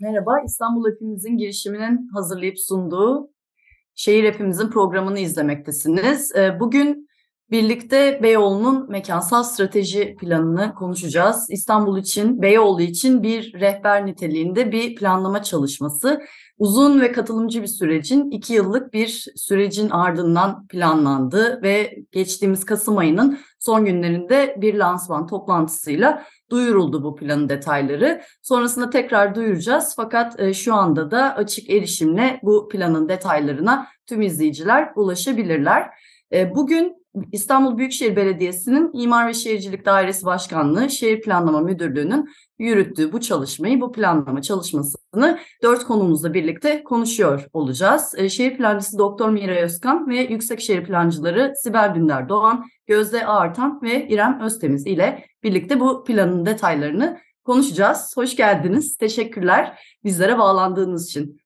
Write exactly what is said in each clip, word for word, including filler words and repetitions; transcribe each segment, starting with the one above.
Merhaba, İstanbul Hepimizin girişiminin hazırlayıp sunduğu Şehir Hepimizin programını izlemektesiniz. Bugün birlikte Beyoğlu'nun mekansal strateji planını konuşacağız. İstanbul için, Beyoğlu için bir rehber niteliğinde bir planlama çalışması. Uzun ve katılımcı bir sürecin, iki yıllık bir sürecin ardından planlandı ve geçtiğimiz Kasım ayının son günlerinde bir lansman toplantısıyla duyuruldu bu planın detayları. Sonrasında tekrar duyuracağız fakat şu anda da açık erişimle bu planın detaylarına tüm izleyiciler ulaşabilirler. Bugün İstanbul Büyükşehir Belediyesi'nin İmar ve Şehircilik Dairesi Başkanlığı, Şehir Planlama Müdürlüğü'nün yürüttüğü bu çalışmayı, bu planlama çalışmasını dört konumuzla birlikte konuşuyor olacağız. Şehir Plancısı Doktor Miray Özkan ve Yüksek Şehir Plancıları Sibel Dündar Doğan, Gözde Ağartan ve İrem Öztemiz ile birlikte bu planın detaylarını konuşacağız. Hoş geldiniz. Teşekkürler bizlere bağlandığınız için.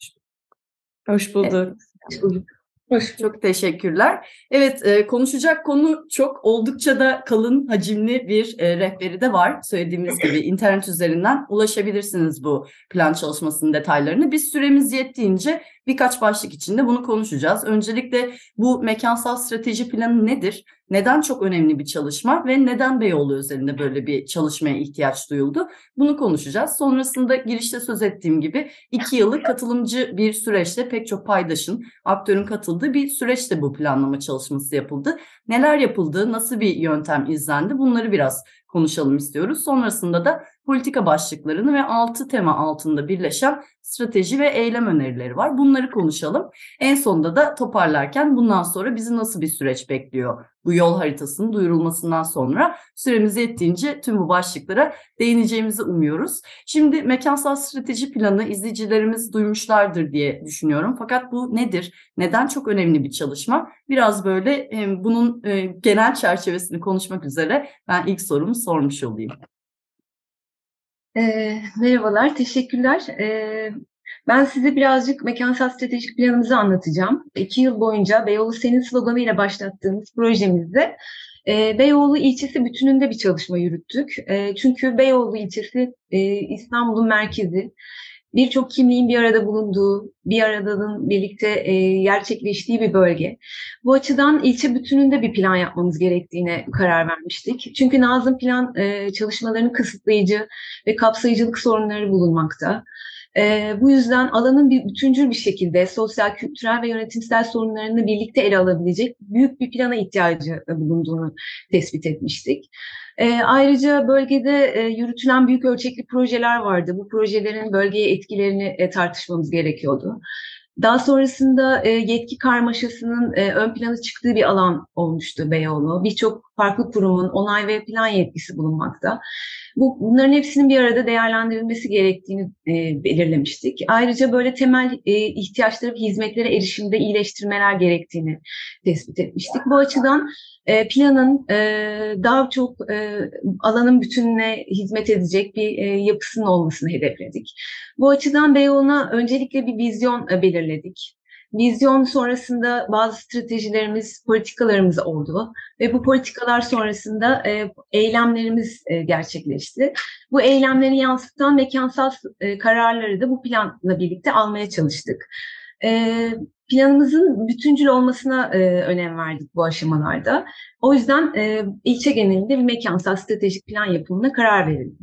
Hoş bulduk. Hoş bulduk. Hoş, çok teşekkürler. Evet, e, konuşacak konu çok, oldukça da kalın, hacimli bir e, rehberi de var. Söylediğimiz gibi internet üzerinden ulaşabilirsiniz bu plan çalışmasının detaylarını. Biz süremiz yettiğince birkaç başlık içinde bunu konuşacağız. Öncelikle bu mekansal strateji planı nedir? Neden çok önemli bir çalışma ve neden Beyoğlu özelinde böyle bir çalışmaya ihtiyaç duyuldu? Bunu konuşacağız. Sonrasında girişte söz ettiğim gibi iki yıllık katılımcı bir süreçte pek çok paydaşın, aktörün katıldığı bir süreçte bu planlama çalışması yapıldı. Neler yapıldı, nasıl bir yöntem izlendi bunları biraz konuşalım istiyoruz. Sonrasında da politika başlıklarını ve altı tema altında birleşen strateji ve eylem önerileri var. Bunları konuşalım. En sonunda da toparlarken bundan sonra bizi nasıl bir süreç bekliyor? Bu yol haritasının duyurulmasından sonra süremiz yettiğince tüm bu başlıklara değineceğimizi umuyoruz. Şimdi mekansal strateji planı izleyicilerimiz duymuşlardır diye düşünüyorum. Fakat bu nedir? Neden çok önemli bir çalışma? Biraz böyle bunun genel çerçevesini konuşmak üzere ben ilk sorumu sormuş olayım. E, merhabalar, teşekkürler. E, ben size birazcık mekansal stratejik planımızı anlatacağım. İki yıl boyunca Beyoğlu Senin sloganıyla başlattığımız projemizde e, Beyoğlu ilçesi bütününde bir çalışma yürüttük. E, çünkü Beyoğlu ilçesi e, İstanbul'un merkezi. Birçok kimliğin bir arada bulunduğu, bir aradanın birlikte e, gerçekleştiği bir bölge. Bu açıdan ilçe bütününde bir plan yapmamız gerektiğine karar vermiştik. Çünkü Nazım plan e, çalışmalarının kısıtlayıcı ve kapsayıcılık sorunları bulunmakta. E, bu yüzden alanın bir bütüncül bir şekilde sosyal, kültürel ve yönetimsel sorunlarını birlikte ele alabilecek büyük bir plana ihtiyacı bulunduğunu tespit etmiştik. E, ayrıca bölgede e, yürütülen büyük ölçekli projeler vardı. Bu projelerin bölgeye etkilerini e, tartışmamız gerekiyordu. Daha sonrasında e, yetki karmaşasının e, ön plana çıktığı bir alan olmuştu Beyoğlu. Birçok farklı kurumun onay ve plan yetkisi bulunmakta. Bu, bunların hepsinin bir arada değerlendirilmesi gerektiğini e, belirlemiştik. Ayrıca böyle temel e, ihtiyaçları ve hizmetlere erişimde iyileştirmeler gerektiğini tespit etmiştik. Bu açıdan e, planın e, daha çok e, alanın bütününe hizmet edecek bir e, yapısının olmasını hedefledik. Bu açıdan Beyoğlu'na öncelikle bir vizyon e, belirledik. Vizyon sonrasında bazı stratejilerimiz, politikalarımız oldu ve bu politikalar sonrasında e, eylemlerimiz e, gerçekleşti. Bu eylemleri yansıtan mekansal e, kararları da bu planla birlikte almaya çalıştık. E, planımızın bütüncül olmasına e, önem verdik bu aşamalarda. O yüzden e, ilçe genelinde bir mekansal stratejik plan yapımına karar verildi.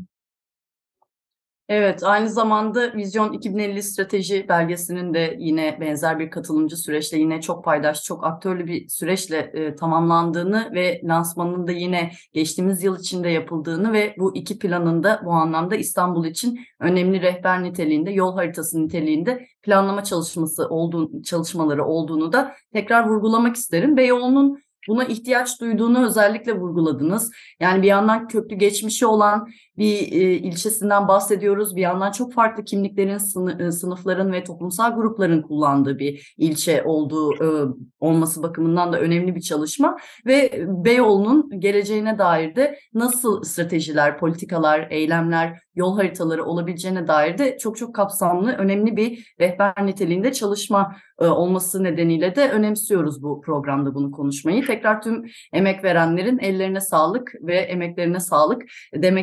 Evet, aynı zamanda Vizyon iki bin elli strateji belgesinin de yine benzer bir katılımcı süreçle, yine çok paydaş, çok aktörlü bir süreçle e, tamamlandığını ve lansmanının da yine geçtiğimiz yıl içinde yapıldığını ve bu iki planın da bu anlamda İstanbul için önemli rehber niteliğinde, yol haritası niteliğinde planlama çalışması olduğu, çalışmaları olduğunu da tekrar vurgulamak isterim. Beyoğlu'nun buna ihtiyaç duyduğunu özellikle vurguladınız. Yani bir yandan köklü geçmişi olan bir e, ilçesinden bahsediyoruz. Bir yandan çok farklı kimliklerin, sını, sınıfların ve toplumsal grupların kullandığı bir ilçe olduğu e, olması bakımından da önemli bir çalışma. Ve Beyoğlu'nun geleceğine dair de nasıl stratejiler, politikalar, eylemler, yol haritaları olabileceğine dair de çok çok kapsamlı, önemli bir rehber niteliğinde çalışma e, olması nedeniyle de önemsiyoruz bu programda bunu konuşmayı. Tekrar tüm emek verenlerin ellerine sağlık ve emeklerine sağlık demek istiyorum.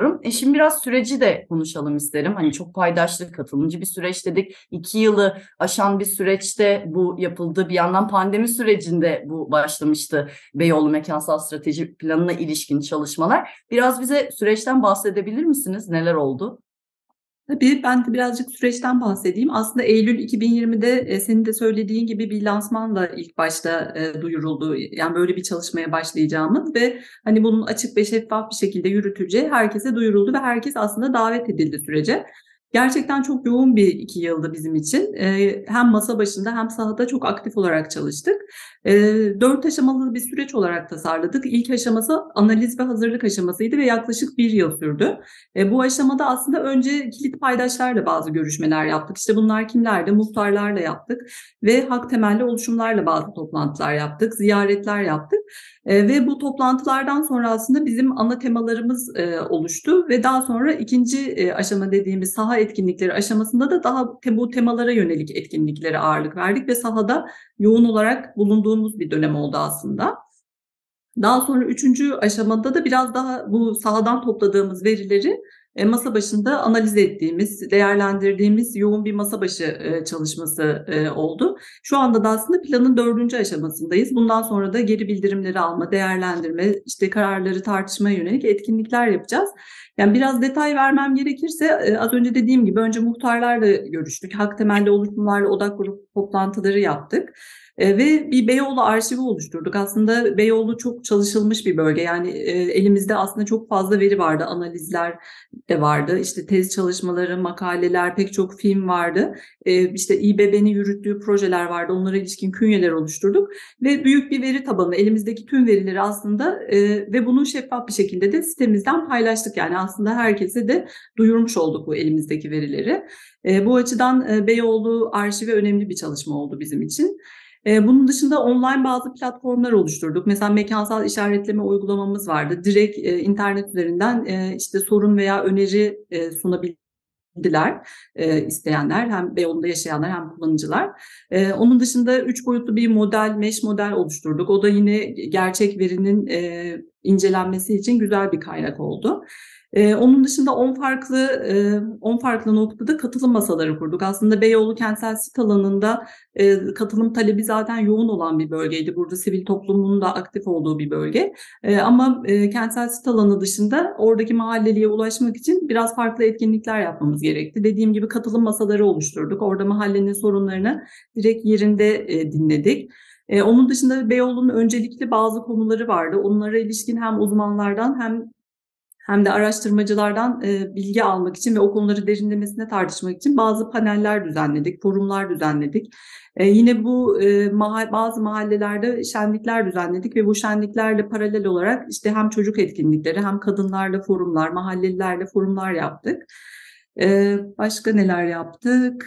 istiyorum. E şimdi biraz süreci de konuşalım isterim. Hani çok paydaşlı, katılımcı bir süreç dedik. İki yılı aşan bir süreçte bu yapıldı. Bir yandan pandemi sürecinde bu başlamıştı. Beyoğlu Mekansal Strateji Planı'na ilişkin çalışmalar. Biraz bize süreçten bahsedebilir misiniz? Neler oldu? Tabii ben de birazcık süreçten bahsedeyim. Aslında Eylül iki bin yirmide e, senin de söylediğin gibi bir lansmanla ilk başta e, duyuruldu. Yani böyle bir çalışmaya başlayacağımız ve hani bunun açık ve şeffaf bir şekilde yürütüleceği herkese duyuruldu ve herkes aslında davet edildi sürece. Gerçekten çok yoğun bir iki yıldı bizim için. Ee, hem masa başında hem sahada çok aktif olarak çalıştık. Ee, dört aşamalı bir süreç olarak tasarladık. İlk aşaması analiz ve hazırlık aşamasıydı ve yaklaşık bir yıl sürdü. Ee, bu aşamada aslında önce kilit paydaşlarla bazı görüşmeler yaptık. İşte bunlar kimlerdi? Muhtarlarla yaptık ve hak temelli oluşumlarla bazı toplantılar yaptık, ziyaretler yaptık. Ee, ve bu toplantılardan sonra aslında bizim ana temalarımız e, oluştu ve daha sonra ikinci e, aşama dediğimiz saha etkinlikleri aşamasında da daha bu temalara yönelik etkinliklere ağırlık verdik ve sahada yoğun olarak bulunduğumuz bir dönem oldu aslında. Daha sonra üçüncü aşamada da biraz daha bu sahadan topladığımız verileri e, masa başında analiz ettiğimiz, değerlendirdiğimiz yoğun bir masa başı e, çalışması e, oldu. Şu anda da aslında planın dördüncü aşamasındayız. Bundan sonra da geri bildirimleri alma, değerlendirme, işte kararları tartışmaya yönelik etkinlikler yapacağız. Yani biraz detay vermem gerekirse e, az önce dediğim gibi önce muhtarlarla görüştük. Hak temelli oluşumlarla odak grup toplantıları yaptık. E, ve bir Beyoğlu arşivi oluşturduk. Aslında Beyoğlu çok çalışılmış bir bölge. Yani e, elimizde aslında çok fazla veri vardı. Analizler de vardı. İşte tez çalışmaları, makaleler, pek çok film vardı. E, işte İBB'nin yürüttüğü projeler vardı. Onlara ilişkin künyeler oluşturduk. Ve büyük bir veri tabanı. Elimizdeki tüm verileri aslında e, ve bunu şeffaf bir şekilde de sitemizden paylaştık. Yani aslında herkese de duyurmuş olduk bu elimizdeki verileri. E, bu açıdan e, Beyoğlu arşivi önemli bir çalışma oldu bizim için. Bunun dışında online bazı platformlar oluşturduk. Mesela mekansal işaretleme uygulamamız vardı. Direkt e, internet üzerinden e, işte sorun veya öneri e, sunabildiler e, isteyenler. Hem Beyoğlu'nda yaşayanlar hem kullanıcılar. E, onun dışında üç boyutlu bir model, mesh model oluşturduk. O da yine gerçek verinin e, incelenmesi için güzel bir kaynak oldu. Ee, onun dışında on farklı e, on farklı noktada katılım masaları kurduk. Aslında Beyoğlu kentsel sit alanında e, katılım talebi zaten yoğun olan bir bölgeydi. Burada sivil toplumun da aktif olduğu bir bölge. E, ama e, kentsel sit alanı dışında oradaki mahalleliye ulaşmak için biraz farklı etkinlikler yapmamız gerekti. Dediğim gibi katılım masaları oluşturduk. Orada mahallenin sorunlarını direkt yerinde e, dinledik. E, onun dışında Beyoğlu'nun öncelikli bazı konuları vardı. Onlara ilişkin hem uzmanlardan hem hem de araştırmacılardan e, bilgi almak için ve o konuları derinlemesine tartışmak için bazı paneller düzenledik, forumlar düzenledik. E, yine bu e, maha, bazı mahallelerde şenlikler düzenledik ve bu şenliklerle paralel olarak işte hem çocuk etkinlikleri hem kadınlarla forumlar, mahallelilerle forumlar yaptık. E, başka neler yaptık?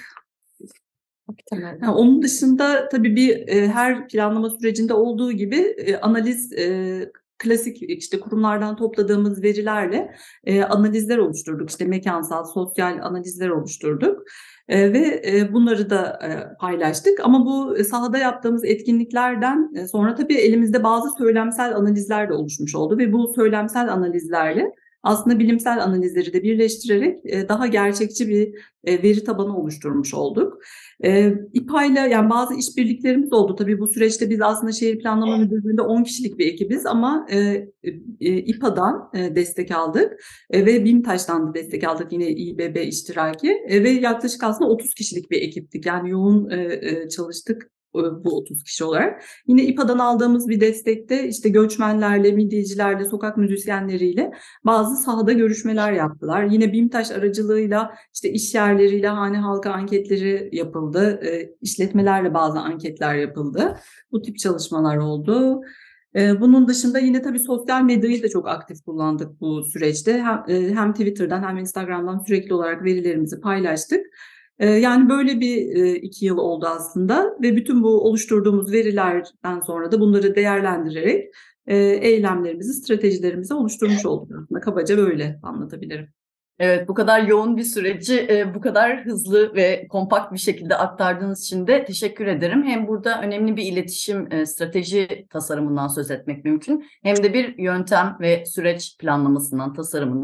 Ha, onun dışında tabii bir e, her planlama sürecinde olduğu gibi e, analiz e, klasik işte kurumlardan topladığımız verilerle e, analizler oluşturduk. İşte mekansal, sosyal analizler oluşturduk. E, ve e, bunları da e, paylaştık. Ama bu sahada yaptığımız etkinliklerden e, sonra tabii elimizde bazı söylemsel analizler de oluşmuş oldu ve bu söylemsel analizlerle aslında bilimsel analizleri de birleştirerek e, daha gerçekçi bir e, veri tabanı oluşturmuş olduk. E, İPA'yla yani bazı işbirliklerimiz oldu. Tabii bu süreçte biz aslında şehir planlama müdürlüğünde on kişilik bir ekibiz ama e, e, İPA'dan e, destek aldık e, ve BİMTAŞ'tan da destek aldık yine İBB iştiraki e, ve yaklaşık aslında otuz kişilik bir ekiptik. Yani yoğun e, e, çalıştık bu otuz kişi olarak. Yine İPA'dan aldığımız bir destekte işte göçmenlerle, midyecilerle, sokak müzisyenleriyle bazı sahada görüşmeler yaptılar. Yine BİMTAŞ aracılığıyla işte iş yerleriyle hane halkı anketleri yapıldı. E, işletmelerle bazı anketler yapıldı. Bu tip çalışmalar oldu. Bunun dışında yine tabii sosyal medyayı da çok aktif kullandık bu süreçte. Hem, hem Twitter'dan hem Instagram'dan sürekli olarak verilerimizi paylaştık. Yani böyle bir iki yıl oldu aslında ve bütün bu oluşturduğumuz verilerden sonra da bunları değerlendirerek eylemlerimizi, stratejilerimizi oluşturmuş olduk aslında. Kabaca böyle anlatabilirim. Evet, bu kadar yoğun bir süreci bu kadar hızlı ve kompakt bir şekilde aktardığınız için de teşekkür ederim. Hem burada önemli bir iletişim strateji tasarımından söz etmek mümkün, hem de bir yöntem ve süreç planlamasından, tasarımından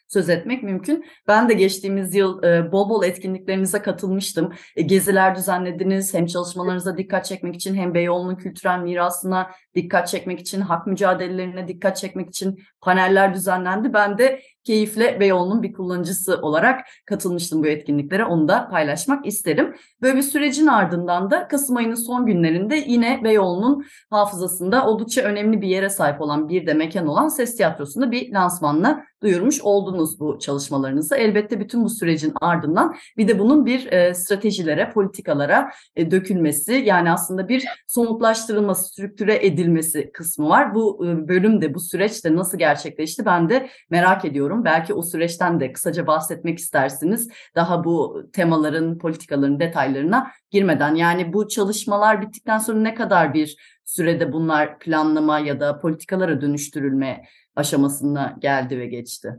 söz etmek mümkün. Ben de geçtiğimiz yıl e, bol bol etkinliklerinize katılmıştım. E, geziler düzenlediniz. Hem çalışmalarınıza dikkat çekmek için hem Beyoğlu'nun kültürel mirasına dikkat çekmek için, hak mücadelelerine dikkat çekmek için paneller düzenlendi. Ben de keyifle Beyoğlu'nun bir kullanıcısı olarak katılmıştım bu etkinliklere. Onu da paylaşmak isterim. Böyle bir sürecin ardından da Kasım ayının son günlerinde yine Beyoğlu'nun hafızasında oldukça önemli bir yere sahip olan, bir de mekan olan Ses Tiyatrosu'nda bir lansmanla duyurmuş oldunuz bu çalışmalarınızı. Elbette bütün bu sürecin ardından bir de bunun bir e, stratejilere, politikalara e, dökülmesi, yani aslında bir somutlaştırılması, strüktüre edilmesi kısmı var. Bu e, bölümde, bu süreçte nasıl gerçekleşti ben de merak ediyorum. Belki o süreçten de kısaca bahsetmek istersiniz. Daha bu temaların, politikaların detaylarına girmeden. Yani bu çalışmalar bittikten sonra ne kadar bir sürede bunlar planlama ya da politikalara dönüştürülme aşamasına geldi ve geçti?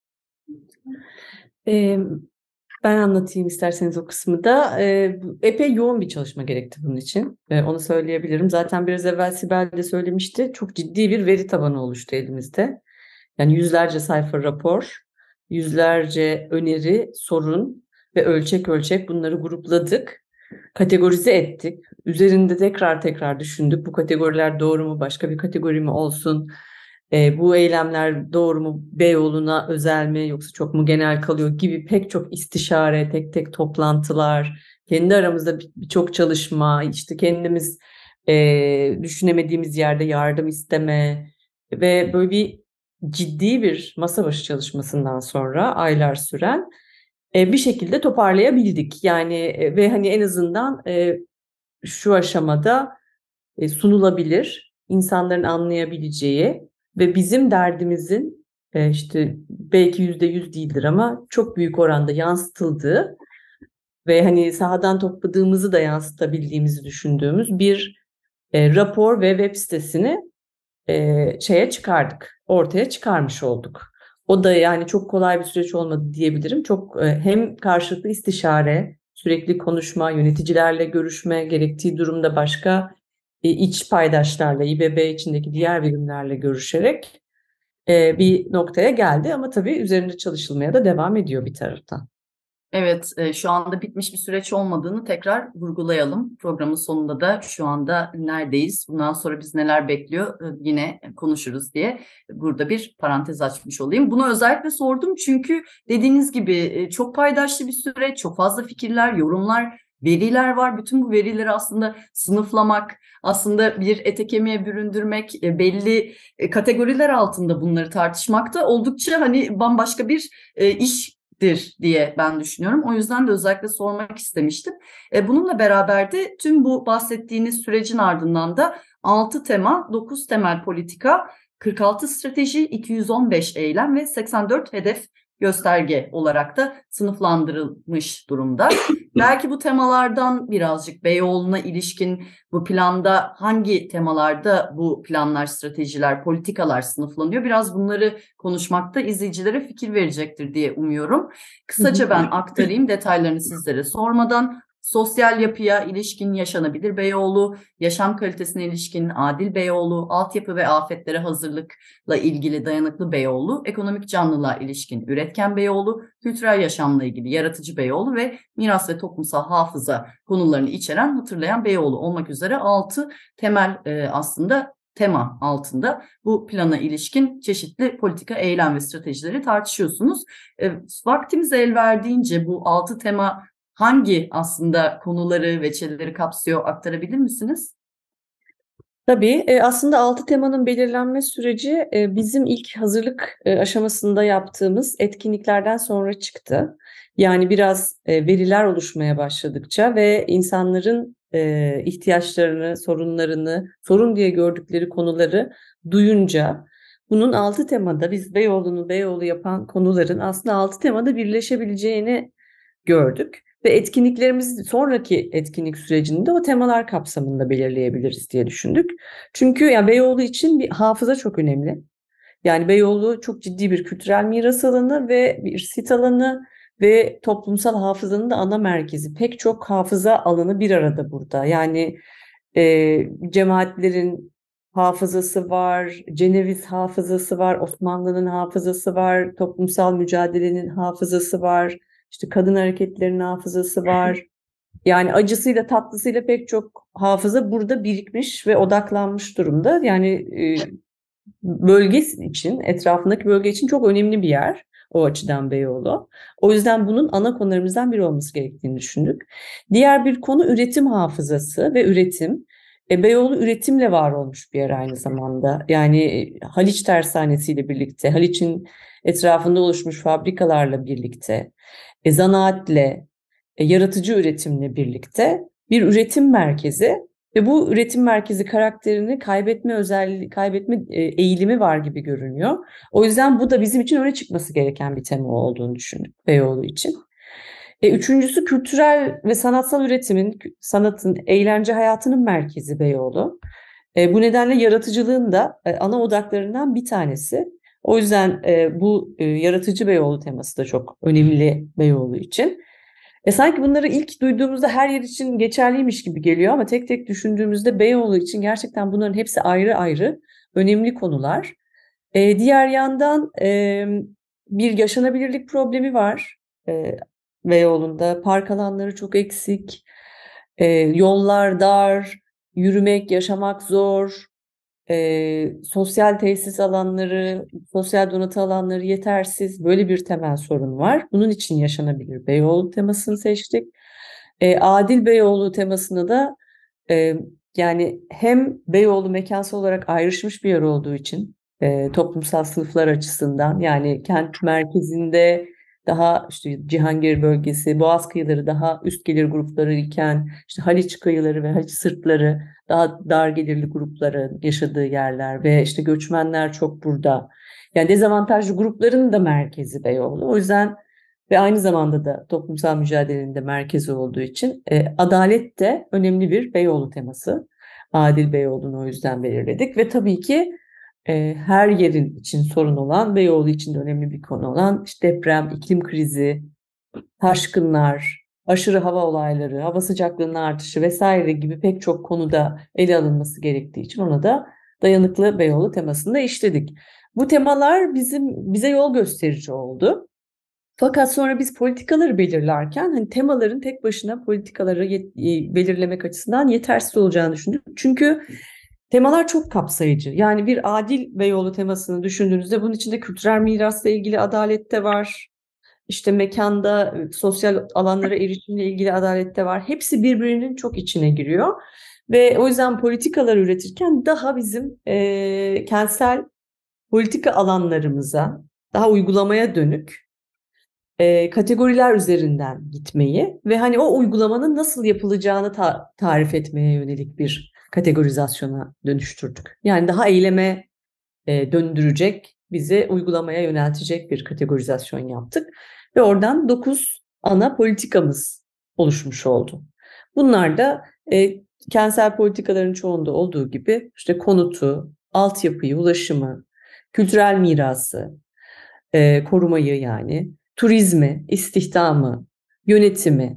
Ee, ben anlatayım isterseniz o kısmı da. Ee, epey yoğun bir çalışma gerekti bunun için. Ee, onu söyleyebilirim. Zaten biraz evvel Sibel de söylemişti. Çok ciddi bir veri tabanı oluştu elimizde. Yani yüzlerce sayfa rapor, yüzlerce öneri, sorun ve ölçek ölçek bunları grupladık. Kategorize ettik. Üzerinde tekrar tekrar düşündük. Bu kategoriler doğru mu? Başka bir kategori mi olsun? E, bu eylemler doğru mu? Beyoğlu'na özel mi? Yoksa çok mu genel kalıyor gibi pek çok istişare, tek tek toplantılar, kendi aramızda birçok çalışma, işte kendimiz e, düşünemediğimiz yerde yardım isteme ve böyle bir ciddi bir masa başı çalışmasından sonra aylar süren e, bir şekilde toparlayabildik. Yani e, ve hani en azından e, şu aşamada e, sunulabilir, insanların anlayabileceği ve bizim derdimizin e, işte belki yüzde yüz değildir ama çok büyük oranda yansıtıldığı ve hani sahadan topladığımızı da yansıtabildiğimizi düşündüğümüz bir e, rapor ve web sitesini e, şeye çıkardık, ortaya çıkarmış olduk. O da yani çok kolay bir süreç olmadı diyebilirim. Çok e, hem karşılıklı istişare, sürekli konuşma, yöneticilerle görüşme, gerektiği durumda başka e, iç paydaşlarla, İBB içindeki diğer birimlerle görüşerek e, bir noktaya geldi. Ama tabii üzerinde çalışılmaya da devam ediyor bir taraftan. Evet, e, şu anda bitmiş bir süreç olmadığını tekrar vurgulayalım. Programın sonunda da şu anda neredeyiz, bundan sonra biz neler bekliyor e, yine konuşuruz diye burada bir parantez açmış olayım. Bunu özellikle sordum çünkü dediğiniz gibi e, çok paydaşlı bir süreç, çok fazla fikirler, yorumlar, veriler var. Bütün bu verileri aslında sınıflamak, aslında bir ete kemiğe büründürmek, e, belli e, kategoriler altında bunları tartışmak da oldukça hani bambaşka bir e, iş diye ben düşünüyorum. O yüzden de özellikle sormak istemiştim. E, bununla beraber de tüm bu bahsettiğiniz sürecin ardından da altı tema, dokuz temel politika, kırk altı strateji, iki yüz on beş eylem ve seksen dört hedef gösterge olarak da sınıflandırılmış durumda. Belki bu temalardan birazcık Beyoğlu'na ilişkin bu planda hangi temalarda bu planlar, stratejiler, politikalar sınıflanıyor? Biraz bunları konuşmakta izleyicilere fikir verecektir diye umuyorum. Kısaca ben aktarayım detaylarını sizlere sormadan. Sosyal yapıya ilişkin yaşanabilir Beyoğlu, yaşam kalitesine ilişkin adil Beyoğlu, altyapı ve afetlere hazırlıkla ilgili dayanıklı Beyoğlu, ekonomik canlılığa ilişkin üretken Beyoğlu, kültürel yaşamla ilgili yaratıcı Beyoğlu ve miras ve toplumsal hafıza konularını içeren hatırlayan Beyoğlu olmak üzere altı temel e, aslında tema altında bu plana ilişkin çeşitli politika, eylem ve stratejileri tartışıyorsunuz. E, vaktimiz el verdiğince bu altı tema hangi aslında konuları, veçeleri kapsıyor, aktarabilir misiniz? Tabii e, aslında altı temanın belirlenme süreci e, bizim ilk hazırlık e, aşamasında yaptığımız etkinliklerden sonra çıktı. Yani biraz e, veriler oluşmaya başladıkça ve insanların e, ihtiyaçlarını, sorunlarını, sorun diye gördükleri konuları duyunca bunun altı temada biz Beyoğlu'nu Beyoğlu yapan konuların aslında altı temada birleşebileceğini gördük. Ve etkinliklerimizi sonraki etkinlik sürecinde o temalar kapsamında belirleyebiliriz diye düşündük. Çünkü yani Beyoğlu için bir hafıza çok önemli. Yani Beyoğlu çok ciddi bir kültürel miras alanı ve bir sit alanı ve toplumsal hafızanın da ana merkezi. Pek çok hafıza alanı bir arada burada. Yani e, cemaatlerin hafızası var, Ceneviz hafızası var, Osmanlı'nın hafızası var, toplumsal mücadelenin hafızası var, işte kadın hareketlerinin hafızası var. Yani acısıyla tatlısıyla pek çok hafıza burada birikmiş ve odaklanmış durumda. Yani e, bölge için, etrafındaki bölge için çok önemli bir yer o açıdan Beyoğlu. O yüzden bunun ana konularımızdan biri olması gerektiğini düşündük. Diğer bir konu üretim hafızası ve üretim. E, Beyoğlu üretimle var olmuş bir yer aynı zamanda. Yani Haliç Tersanesi'yle birlikte, Haliç'in etrafında oluşmuş fabrikalarla birlikte, e, zanaatle, e, yaratıcı üretimle birlikte bir üretim merkezi ve bu üretim merkezi karakterini kaybetme özelliği, kaybetme e, eğilimi var gibi görünüyor. O yüzden bu da bizim için öne çıkması gereken bir tema olduğunu düşündük Beyoğlu için. E, üçüncüsü kültürel ve sanatsal üretimin, sanatın, eğlence hayatının merkezi Beyoğlu. E, bu nedenle yaratıcılığın da e, ana odaklarından bir tanesi. O yüzden e, bu e, yaratıcı Beyoğlu teması da çok önemli Beyoğlu için. E sanki bunları ilk duyduğumuzda her yer için geçerliymiş gibi geliyor ama tek tek düşündüğümüzde Beyoğlu için gerçekten bunların hepsi ayrı ayrı önemli konular. E, diğer yandan e, bir yaşanabilirlik problemi var e, Beyoğlu'nda. Park alanları çok eksik, e, yollar dar, yürümek, yaşamak zor. E, sosyal tesis alanları, sosyal donatı alanları yetersiz. Böyle bir temel sorun var. Bunun için yaşanabilir Beyoğlu temasını seçtik. E, Adil Beyoğlu temasını da e, yani hem Beyoğlu mekansal olarak ayrışmış bir yer olduğu için e, toplumsal sınıflar açısından yani kent merkezinde daha işte Cihangir bölgesi, Boğaz kıyıları daha üst gelir grupları iken işte Haliç kıyıları ve Haliç sırtları daha dar gelirli grupların yaşadığı yerler ve işte göçmenler çok burada. Yani dezavantajlı grupların da merkezi Beyoğlu. O yüzden ve aynı zamanda da toplumsal mücadelenin de merkezi olduğu için e, adalet de önemli bir Beyoğlu teması. Adil Beyoğlu'nu o yüzden belirledik ve tabii ki e, her yerin için sorun olan, Beyoğlu için de önemli bir konu olan işte deprem, iklim krizi, taşkınlar, aşırı hava olayları, hava sıcaklığının artışı vesaire gibi pek çok konuda ele alınması gerektiği için ona da dayanıklı Beyoğlu temasını da işledik. Bu temalar bizim bize yol gösterici oldu. Fakat sonra biz politikaları belirlerken hani temaların tek başına politikaları yet- belirlemek açısından yetersiz olacağını düşündük. Çünkü temalar çok kapsayıcı. Yani bir adil Beyoğlu temasını düşündüğünüzde bunun içinde kültürel mirasla ilgili adalet de var. İşte mekanda, sosyal alanlara erişimle ilgili adalet de var. Hepsi birbirinin çok içine giriyor. Ve o yüzden politikalar üretirken daha bizim e, kentsel politika alanlarımıza, daha uygulamaya dönük e, kategoriler üzerinden gitmeyi ve hani o uygulamanın nasıl yapılacağını ta- tarif etmeye yönelik bir kategorizasyona dönüştürdük. Yani daha eyleme e, döndürecek, bizi uygulamaya yöneltecek bir kategorizasyon yaptık ve oradan dokuz ana politikamız oluşmuş oldu. Bunlar da e, kentsel politikaların çoğunda olduğu gibi işte konutu, altyapıyı, ulaşımı, kültürel mirası, e, korumayı yani, turizmi, istihdamı, yönetimi,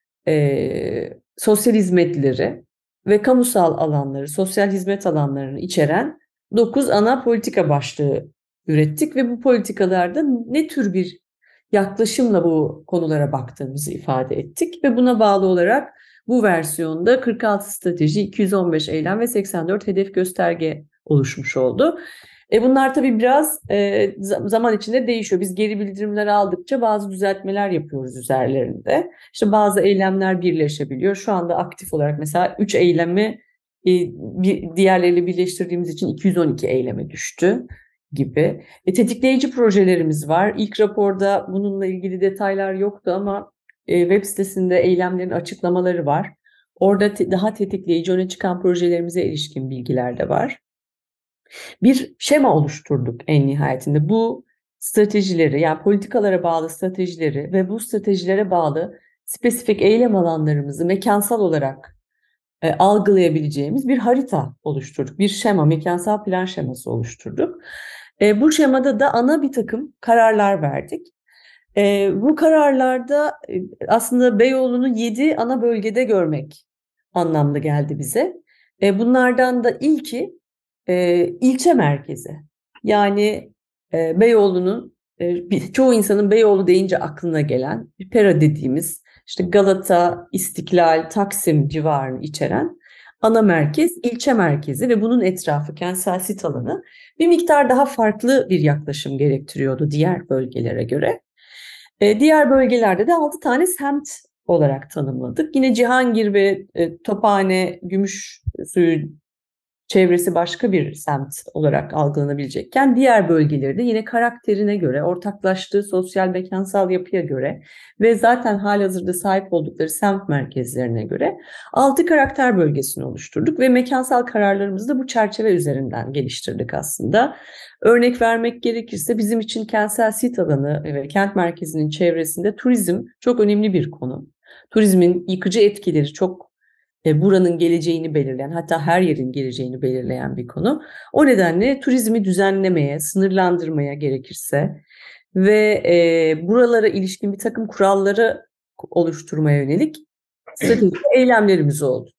e, sosyal hizmetleri ve kamusal alanları, sosyal hizmet alanlarını içeren dokuz ana politika başlığı ürettik ve bu politikalarda ne tür bir yaklaşımla bu konulara baktığımızı ifade ettik ve buna bağlı olarak bu versiyonda kırk altı strateji, iki yüz on beş eylem ve seksen dört hedef gösterge oluşmuş oldu. E bunlar tabii biraz e, zaman içinde değişiyor. Biz geri bildirimler aldıkça bazı düzeltmeler yapıyoruz üzerlerinde. İşte bazı eylemler birleşebiliyor. Şu anda aktif olarak mesela üç eylemi e, bir, diğerleriyle birleştirdiğimiz için iki yüz on iki eyleme düştü gibi. E, tetikleyici projelerimiz var. İlk raporda bununla ilgili detaylar yoktu ama e, web sitesinde eylemlerin açıklamaları var. Orada te- daha tetikleyici öne çıkan projelerimize ilişkin bilgiler de var. Bir şema oluşturduk en nihayetinde. Bu stratejileri yani politikalara bağlı stratejileri ve bu stratejilere bağlı spesifik eylem alanlarımızı mekansal olarak e, algılayabileceğimiz bir harita oluşturduk. Bir şema, mekansal plan şeması oluşturduk. E, bu şemada da ana bir takım kararlar verdik. E, bu kararlarda e, aslında Beyoğlu'nu yedi ana bölgede görmek anlamda geldi bize. E, bunlardan da ilki e, ilçe merkezi. Yani e, Beyoğlu'nun e, bir- çoğu insanın Beyoğlu deyince aklına gelen Pera dediğimiz işte Galata, İstiklal, Taksim civarını içeren ana merkez, ilçe merkezi ve bunun etrafı kentsel sit alanı bir miktar daha farklı bir yaklaşım gerektiriyordu diğer bölgelere göre. E, diğer bölgelerde de altı tane semt olarak tanımladık. Yine Cihangir ve e, Tophane, Gümüşsuyu çevresi başka bir semt olarak algılanabilecekken diğer bölgeleri de yine karakterine göre, ortaklaştığı sosyal mekansal yapıya göre ve zaten halihazırda sahip oldukları semt merkezlerine göre altı karakter bölgesini oluşturduk ve mekansal kararlarımızı da bu çerçeve üzerinden geliştirdik aslında. Örnek vermek gerekirse bizim için kentsel sit alanı ve kent merkezinin çevresinde turizm çok önemli bir konu. Turizmin yıkıcı etkileri çok buranın geleceğini belirleyen, hatta her yerin geleceğini belirleyen bir konu. O nedenle turizmi düzenlemeye, sınırlandırmaya gerekirse ve e, buralara ilişkin bir takım kuralları oluşturmaya yönelik stratejik eylemlerimiz oldu.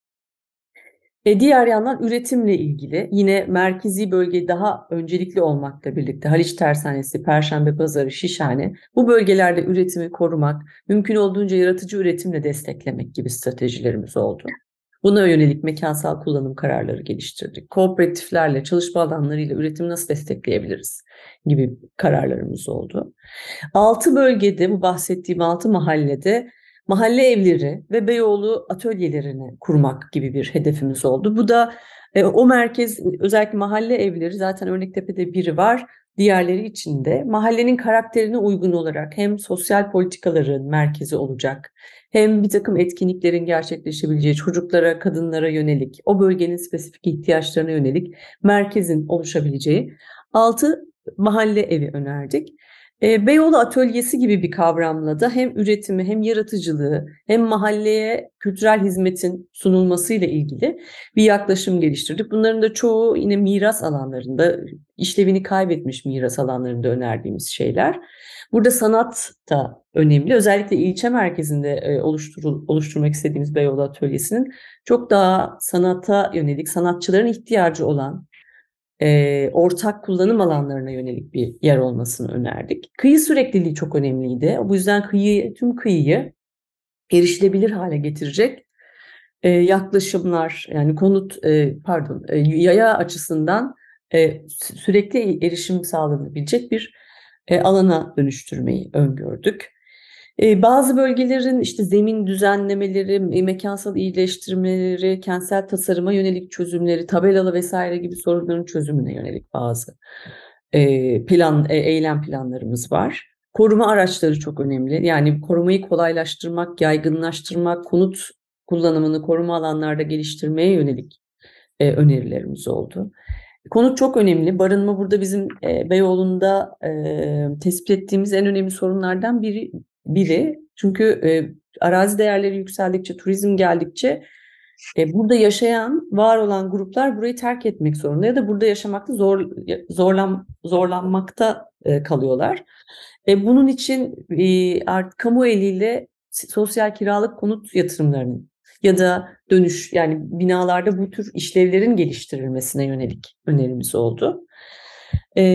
E diğer yandan üretimle ilgili yine merkezi bölge daha öncelikli olmakla birlikte Haliç Tersanesi, Perşembe Pazarı, Şişhane bu bölgelerde üretimi korumak, mümkün olduğunca yaratıcı üretimle desteklemek gibi stratejilerimiz oldu. Buna yönelik mekansal kullanım kararları geliştirdik. Kooperatiflerle, çalışma alanlarıyla üretimi nasıl destekleyebiliriz gibi kararlarımız oldu. Altı bölgede, bu bahsettiğim altı mahallede mahalle evleri ve Beyoğlu atölyelerini kurmak gibi bir hedefimiz oldu. Bu da e, o merkez, özellikle mahalle evleri, zaten Örnektepe'de biri var, diğerleri içinde mahallenin karakterine uygun olarak hem sosyal politikaların merkezi olacak, hem bir takım etkinliklerin gerçekleşebileceği, çocuklara, kadınlara yönelik, o bölgenin spesifik ihtiyaçlarına yönelik merkezin oluşabileceği altı mahalle evi önerdik. Beyoğlu Atölyesi gibi bir kavramla da hem üretimi hem yaratıcılığı hem mahalleye kültürel hizmetin sunulmasıyla ilgili bir yaklaşım geliştirdik. Bunların da çoğu yine miras alanlarında, işlevini kaybetmiş miras alanlarında önerdiğimiz şeyler. Burada sanat da önemli. Özellikle ilçe merkezinde oluşturul, oluşturmak istediğimiz Beyoğlu Atölyesi'nin çok daha sanata yönelik, sanatçıların ihtiyacı olan E, ortak kullanım alanlarına yönelik bir yer olmasını önerdik. Kıyı sürekliliği çok önemliydi. Bu yüzden kıyı, tüm kıyıyı erişilebilir hale getirecek e, yaklaşımlar, yani konut, e, pardon, e, yaya açısından e, sürekli erişim sağlanabilecek bir e, alana dönüştürmeyi öngördük. Ee, bazı bölgelerin işte zemin düzenlemeleri, mekansal iyileştirmeleri, kentsel tasarıma yönelik çözümleri, tabelalı vesaire gibi sorunların çözümüne yönelik bazı e, plan, e, eylem planlarımız var. Koruma araçları çok önemli. Yani korumayı kolaylaştırmak, yaygınlaştırmak, konut kullanımını koruma alanlarda geliştirmeye yönelik e, önerilerimiz oldu. Konut çok önemli. Barınma burada bizim e, Beyoğlu'nda e, tespit ettiğimiz en önemli sorunlardan biri. Biri çünkü e, arazi değerleri yükseldikçe, turizm geldikçe e, burada yaşayan, var olan gruplar burayı terk etmek zorunda ya da burada yaşamakta zor zorlan zorlanmakta e, kalıyorlar. E, bunun için e, artık kamu eliyle sosyal kiralık konut yatırımlarının ya da dönüş, yani binalarda bu tür işlevlerin geliştirilmesine yönelik önerimiz oldu. E,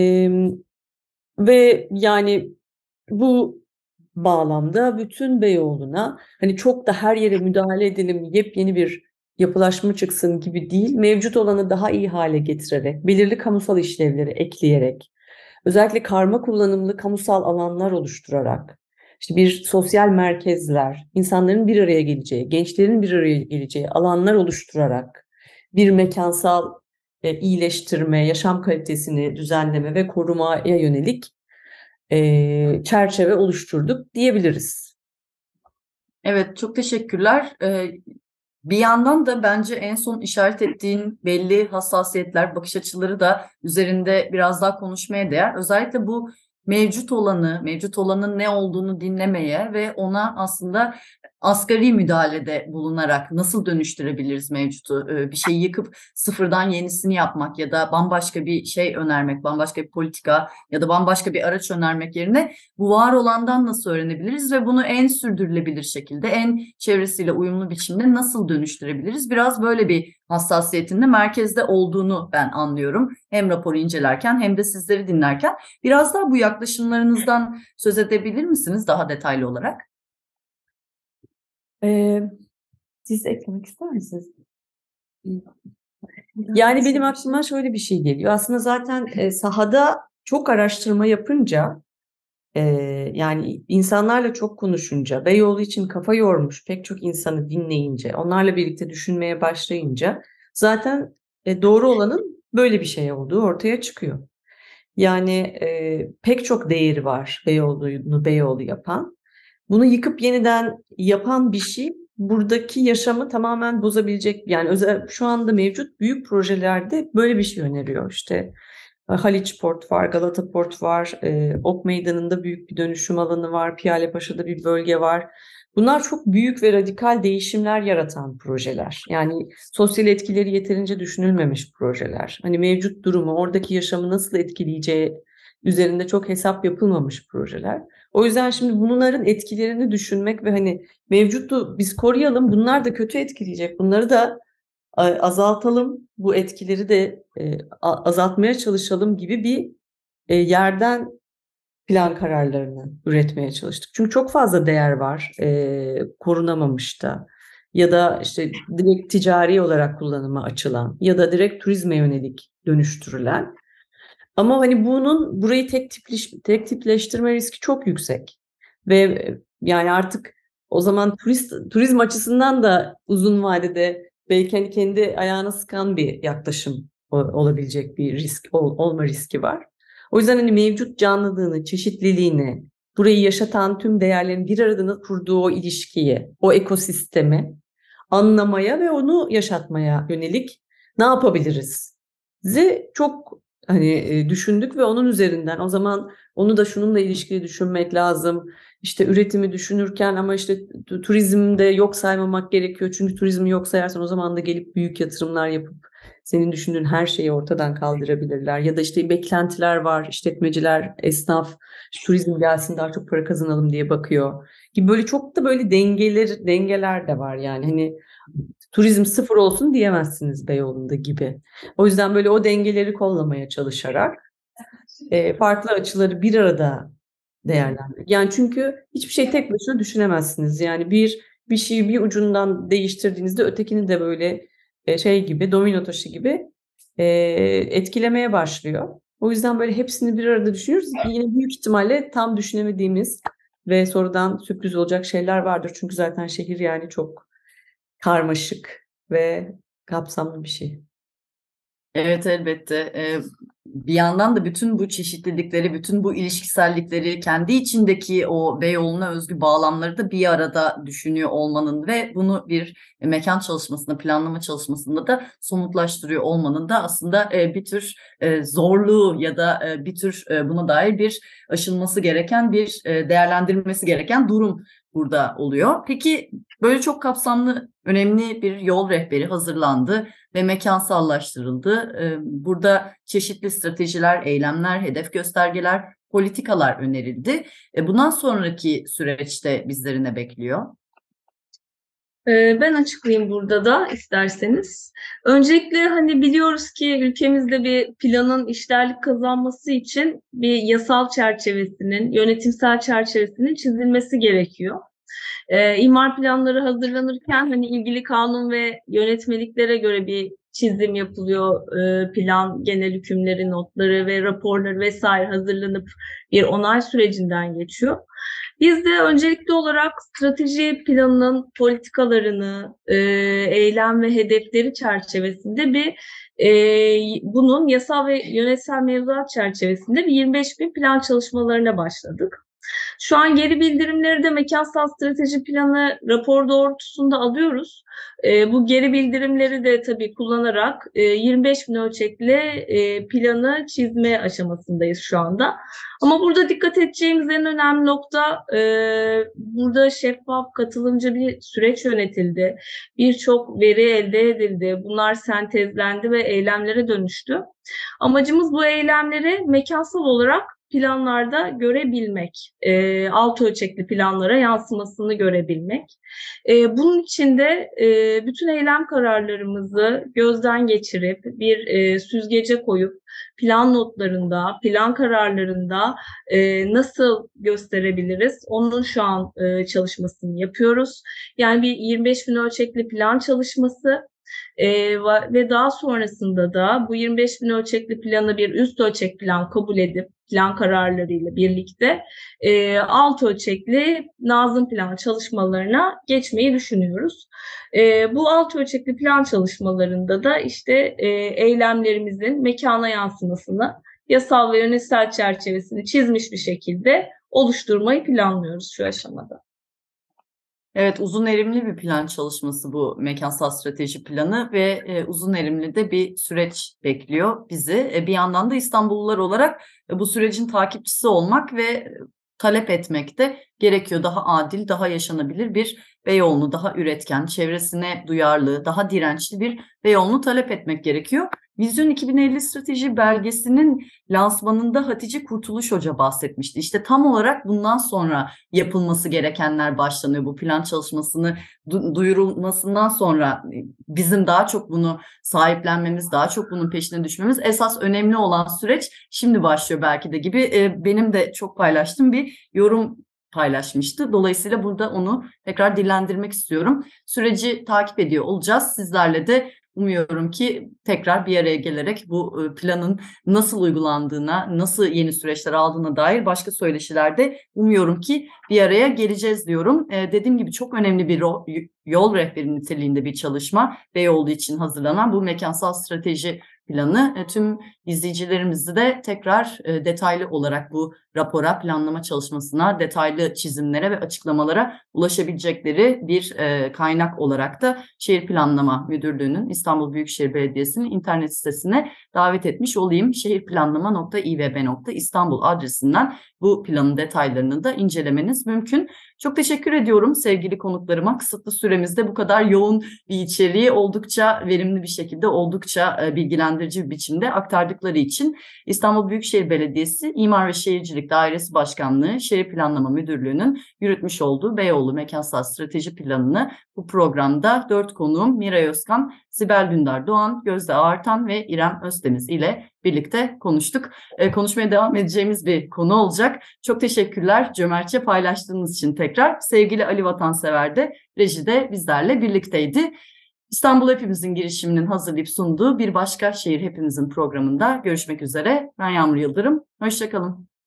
ve yani bu bağlamda bütün Beyoğlu'na hani çok da her yere müdahale edelim, yepyeni bir yapılaşma çıksın gibi değil, mevcut olanı daha iyi hale getirerek, belirli kamusal işlevleri ekleyerek, özellikle karma kullanımlı kamusal alanlar oluşturarak, işte bir sosyal merkezler, insanların bir araya geleceği, gençlerin bir araya geleceği alanlar oluşturarak bir mekansal e, iyileştirme, yaşam kalitesini düzenleme ve korumaya yönelik e, çerçeve oluşturduk diyebiliriz. Evet, çok teşekkürler. Ee, bir yandan da bence en son işaret ettiğin belli hassasiyetler, bakış açıları da üzerinde biraz daha konuşmaya değer. Özellikle bu mevcut olanı, mevcut olanın ne olduğunu dinlemeye ve ona aslında asgari müdahalede bulunarak nasıl dönüştürebiliriz mevcutu? Bir şeyi yıkıp sıfırdan yenisini yapmak ya da bambaşka bir şey önermek, bambaşka bir politika ya da bambaşka bir araç önermek yerine bu var olandan nasıl öğrenebiliriz ve bunu en sürdürülebilir şekilde, en çevresiyle uyumlu biçimde nasıl dönüştürebiliriz? Biraz böyle bir hassasiyetinde merkezde olduğunu ben anlıyorum. Hem raporu incelerken hem de sizleri dinlerken. Biraz daha bu yaklaşımlarınızdan söz edebilir misiniz daha detaylı olarak? Ee, siz eklemek ister misiniz? Yani benim aklıma şöyle bir şey geliyor. Aslında zaten e, sahada çok araştırma yapınca, e, yani insanlarla çok konuşunca, Beyoğlu için kafa yormuş pek çok insanı dinleyince, onlarla birlikte düşünmeye başlayınca zaten e, doğru olanın böyle bir şey olduğu ortaya çıkıyor. Yani e, pek çok değeri var Beyoğlu'nu Beyoğlu yapan. Bunu yıkıp yeniden yapan bir şey buradaki yaşamı tamamen bozabilecek. Yani özel, şu anda mevcut büyük projelerde böyle bir şey öneriyor. İşte Haliç Port var, Galata Port var, e, Ok Meydanı'nda büyük bir dönüşüm alanı var, Piyalepaşa'da bir bölge var. Bunlar çok büyük ve radikal değişimler yaratan projeler. Yani sosyal etkileri yeterince düşünülmemiş projeler. Hani mevcut durumu, oradaki yaşamı nasıl etkileyeceği üzerinde çok hesap yapılmamış projeler. O yüzden şimdi bunların etkilerini düşünmek ve hani mevcutu biz koruyalım, bunlar da kötü etkileyecek, bunları da azaltalım, bu etkileri de e, azaltmaya çalışalım gibi bir e, yerden plan kararlarını üretmeye çalıştık. Çünkü çok fazla değer var e, korunamamış da, ya da işte direkt ticari olarak kullanıma açılan ya da direkt turizme yönelik dönüştürülen. Ama hani bunun burayı tek tipleş, tek tipleştirme riski çok yüksek. Ve yani artık o zaman turist turizm açısından da uzun vadede belki hani kendi ayağına sıkan bir yaklaşım olabilecek bir risk ol, olma riski var. O yüzden hani mevcut canlılığını, çeşitliliğini, burayı yaşatan tüm değerlerin bir arada kurduğu o ilişkiyi, o ekosistemi anlamaya ve onu yaşatmaya yönelik ne yapabiliriz? Bizi çok hani düşündük ve onun üzerinden o zaman onu da şununla ilişkili düşünmek lazım. İşte üretimi düşünürken ama işte turizmde yok saymamak gerekiyor. Çünkü turizmi yok sayarsan o zaman da gelip büyük yatırımlar yapıp senin düşündüğün her şeyi ortadan kaldırabilirler. Ya da işte beklentiler var. İşletmeciler, esnaf, işte turizm gelsin daha çok para kazanalım diye bakıyor. Gibi böyle çok da böyle dengeler dengeler de var yani. Hani turizm sıfır olsun diyemezsiniz Beyoğlu'nda gibi. O yüzden böyle o dengeleri kollamaya çalışarak e, farklı açıları bir arada değerlendirmek. Yani çünkü hiçbir şey tek başına düşünemezsiniz. Yani bir bir şeyi bir ucundan değiştirdiğinizde ötekini de böyle e, şey gibi, domino taşı gibi e, etkilemeye başlıyor. O yüzden böyle hepsini bir arada düşünüyoruz. Yine büyük ihtimalle tam düşünemediğimiz ve sonradan sürpriz olacak şeyler vardır. Çünkü zaten şehir yani çok karmaşık ve kapsamlı bir şey. Evet, elbette. Ee, bir yandan da bütün bu çeşitlilikleri, bütün bu ilişkisellikleri, kendi içindeki o Beyoğlu'na özgü bağlamları da bir arada düşünüyor olmanın ve bunu bir mekan çalışmasında, planlama çalışmasında da somutlaştırıyor olmanın da aslında e, bir tür e, zorluğu ya da e, bir tür e, buna dair bir aşılması gereken, bir e, değerlendirilmesi gereken durum burada oluyor. Peki böyle çok kapsamlı, önemli bir yol rehberi hazırlandı ve mekansallaştırıldı. Burada çeşitli stratejiler, eylemler, hedef göstergeler, politikalar önerildi. Bundan sonraki süreçte bizleri ne bekliyor? Ben açıklayayım burada da isterseniz. Öncelikle hani biliyoruz ki ülkemizde bir planın işlerlik kazanması için bir yasal çerçevesinin, yönetimsel çerçevesinin çizilmesi gerekiyor. Ee, imar planları hazırlanırken hani ilgili kanun ve yönetmeliklere göre bir çizim yapılıyor. Ee, plan, genel hükümleri, notları ve raporları vesaire hazırlanıp bir onay sürecinden geçiyor. Biz de öncelikli olarak strateji planının politikalarını, e, eylem ve hedefleri çerçevesinde bir e, bunun yasal ve yönetsel mevzuat çerçevesinde bir yirmi beş gün plan çalışmalarına başladık. Şu an geri bildirimleri de mekansal strateji planı rapor doğrultusunda alıyoruz. E, bu geri bildirimleri de tabii kullanarak e, yirmi beş gün ölçekli e, planı çizme aşamasındayız şu anda. Ama burada dikkat edeceğimiz en önemli nokta e, burada şeffaf, katılımcı bir süreç yönetildi. Birçok veri elde edildi. Bunlar sentezlendi ve eylemlere dönüştü. Amacımız bu eylemleri mekansal olarak planlarda görebilmek, e, alt ölçekli planlara yansımasını görebilmek. E, bunun için de e, bütün eylem kararlarımızı gözden geçirip bir e, süzgece koyup plan notlarında, plan kararlarında e, nasıl gösterebiliriz? Onun şu an e, çalışmasını yapıyoruz. Yani bir yirmi beş bin ölçekli plan çalışması. Ee, ve daha sonrasında da bu yirmi beş bin ölçekli planı bir üst ölçek plan kabul edip plan kararlarıyla birlikte e, alt ölçekli nazım plan çalışmalarına geçmeyi düşünüyoruz. E, bu alt ölçekli plan çalışmalarında da işte e, eylemlerimizin mekana yansımasını yasal ve yönetsel çerçevesini çizmiş bir şekilde oluşturmayı planlıyoruz şu aşamada. Evet, uzun erimli bir plan çalışması bu mekansal strateji planı ve e, uzun erimli de bir süreç bekliyor bizi. E, bir yandan da İstanbullular olarak e, bu sürecin takipçisi olmak ve talep etmek de gerekiyor. Daha adil, daha yaşanabilir bir Beyoğlu'nu, daha üretken, çevresine duyarlı, daha dirençli bir Beyoğlu'nu talep etmek gerekiyor. Vizyon iki bin elli strateji belgesinin lansmanında Hatice Kurtuluş Hoca bahsetmişti. İşte tam olarak bundan sonra yapılması gerekenler başlanıyor. Bu plan çalışmasını du- duyurulmasından sonra bizim daha çok bunu sahiplenmemiz, daha çok bunun peşine düşmemiz esas önemli olan süreç şimdi başlıyor belki de gibi. Ee, benim de çok paylaştığım bir yorum paylaşmıştı. Dolayısıyla burada onu tekrar dillendirmek istiyorum. Süreci takip ediyor olacağız. Sizlerle de umuyorum ki tekrar bir araya gelerek bu planın nasıl uygulandığına, nasıl yeni süreçler aldığına dair başka söyleşilerde umuyorum ki bir araya geleceğiz diyorum. Ee, dediğim gibi çok önemli bir yol rehberi niteliğinde bir çalışma Beyoğlu için hazırlanan bu mekansal strateji planı. E, tüm izleyicilerimizi de tekrar e, detaylı olarak bu rapora, planlama çalışmasına, detaylı çizimlere ve açıklamalara ulaşabilecekleri bir e, kaynak olarak da Şehir Planlama Müdürlüğü'nün İstanbul Büyükşehir Belediyesi'nin internet sitesine davet etmiş olayım. şehirplanlama nokta İ B B nokta İstanbul adresinden bu planın detaylarını da incelemeniz mümkün. Çok teşekkür ediyorum sevgili konuklarıma. Kısıtlı süremizde bu kadar yoğun bir içeriği oldukça verimli bir şekilde, oldukça bilgilendirici bir biçimde aktardıkları için. İstanbul Büyükşehir Belediyesi İmar ve Şehircilik Dairesi Başkanlığı Şehir Planlama Müdürlüğü'nün yürütmüş olduğu Beyoğlu Mekansal Strateji Planı'nı bu programda dört konuğum Miray Özkan, Sibel Dündar Doğan, Gözde Ağartan ve İrem Özdemiz ile birlikte konuştuk. E, konuşmaya devam edeceğimiz bir konu olacak. Çok teşekkürler cömertçe paylaştığınız için tekrar. Sevgili Ali Vatansever de rejide bizlerle birlikteydi. İstanbul Hepimizin girişiminin hazırlayıp sunduğu Bir Başka Şehir Hepimizin programında görüşmek üzere. Ben Yağmur Yıldırım. Hoşça kalın.